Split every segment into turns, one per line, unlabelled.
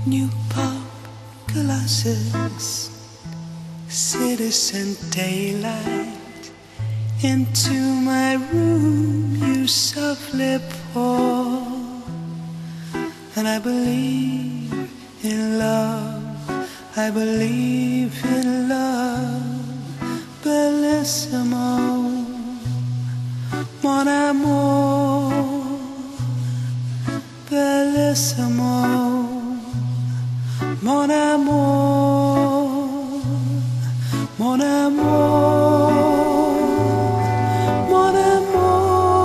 new pop glasses, citizen daylight into my room you softly pour. And I believe in love, I believe in love. Bellissimo, mon amour. Bellissimo, mon amour, mon amour, mon amour.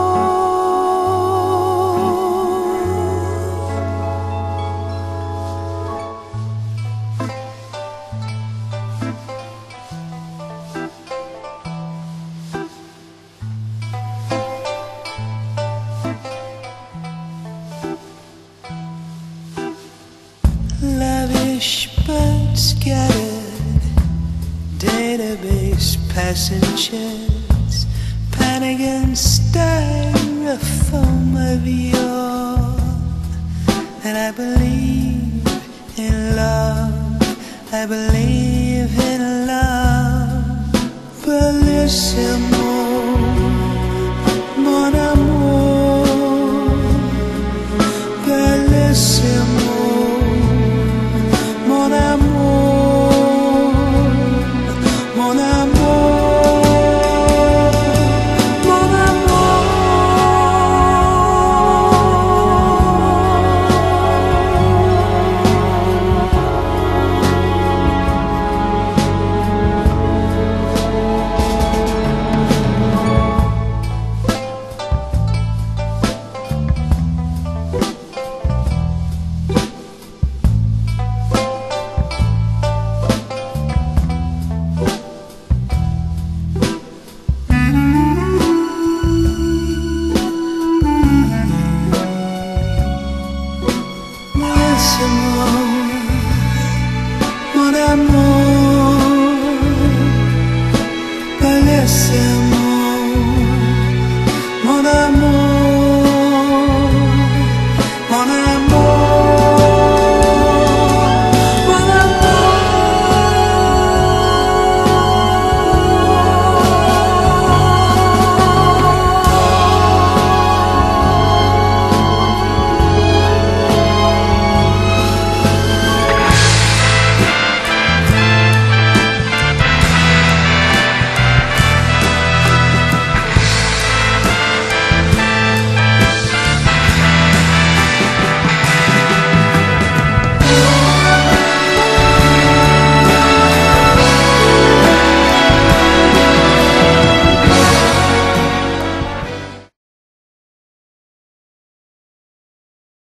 Lavish but scattered database passengers, panic and styrofoam of yore. And I believe in love, I believe in love. Bellissimo,